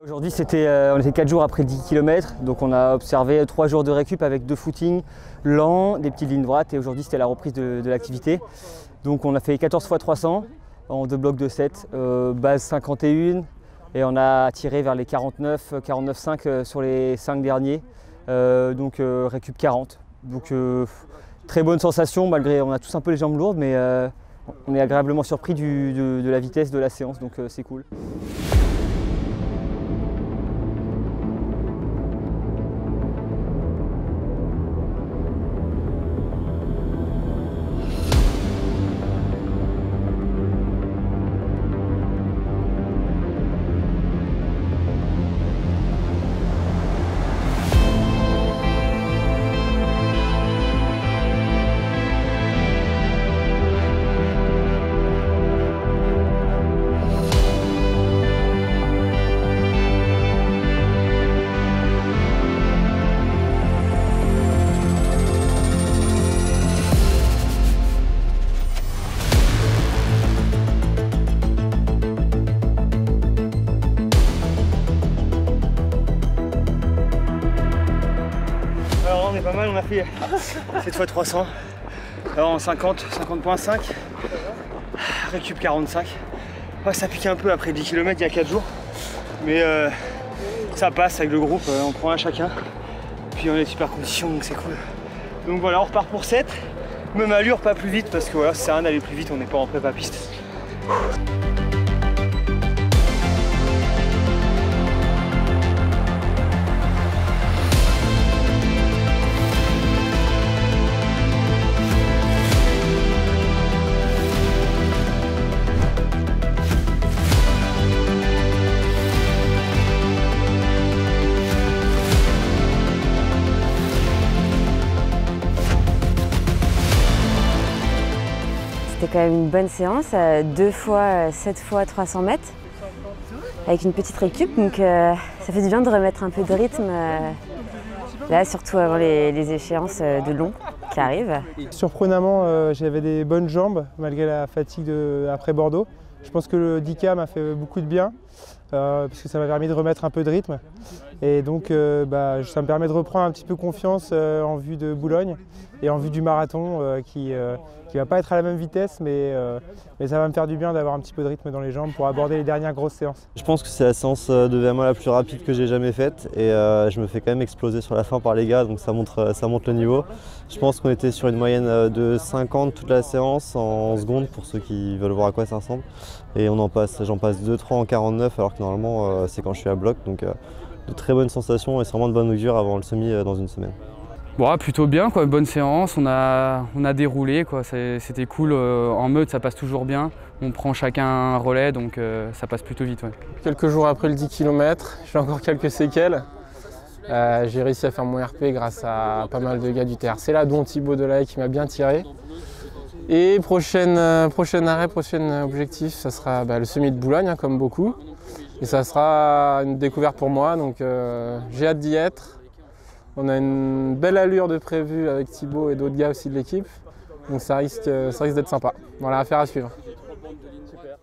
Aujourd'hui, on était 4 jours après 10 km, donc on a observé 3 jours de récup avec 2 footings lents, des petites lignes droites, et aujourd'hui c'était la reprise de l'activité. Donc on a fait 14 x 300 en 2 blocs de 7, base 51, et on a tiré vers les 49,5 sur les 5 derniers, donc récup 40. Donc très bonne sensation, malgré on a tous un peu les jambes lourdes, mais on est agréablement surpris de la vitesse de la séance, donc c'est cool. On est pas mal, on a fait 7 x 300 en 50.5, récup 45. Ouais, ça pique un peu après 10 km il y a 4 jours, mais ça passe avec le groupe, on prend un chacun, puis on est super condition, donc c'est cool. Donc voilà, on repart pour 7, même allure, pas plus vite, parce que voilà, ça sert à rien d'aller plus vite, on n'est pas en prépa piste. C'était quand même une bonne séance, 2 fois 7 fois 300 mètres, avec une petite récup, donc ça fait du bien de remettre un peu de rythme, là surtout avant les échéances de long qui arrivent. Surprenamment, j'avais des bonnes jambes malgré la fatigue après Bordeaux. Je pense que le 10K m'a fait beaucoup de bien, parce que ça m'a permis de remettre un peu de rythme. Et donc ça me permet de reprendre un petit peu confiance en vue de Boulogne et en vue du marathon qui ne va pas être à la même vitesse, mais ça va me faire du bien d'avoir un petit peu de rythme dans les jambes pour aborder les dernières grosses séances. Je pense que c'est la séance de VMA la plus rapide que j'ai jamais faite, et je me fais quand même exploser sur la fin par les gars, donc ça monte le niveau. Je pense qu'on était sur une moyenne de 50 toute la séance en secondes pour ceux qui veulent voir à quoi ça ressemble. Et j'en passe 2-3 en 49 alors que normalement c'est quand je suis à bloc, donc de très bonnes sensations et c'est vraiment de bonne augure avant le semi dans une semaine. Bon, plutôt bien, quoi, bonne séance, on a déroulé, c'était cool, en meute ça passe toujours bien, on prend chacun un relais donc ça passe plutôt vite. Ouais. Quelques jours après le 10 km, j'ai encore quelques séquelles. J'ai réussi à faire mon RP grâce à pas mal de gars du TRC là, dont Thibaut Delahaye qui m'a bien tiré. Et prochain objectif, ça sera le semi de Boulogne, hein, comme beaucoup. Et ça sera une découverte pour moi, donc j'ai hâte d'y être. On a une belle allure de prévu avec Thibaut et d'autres gars aussi de l'équipe, donc ça risque d'être sympa. Voilà, affaire à suivre. Super.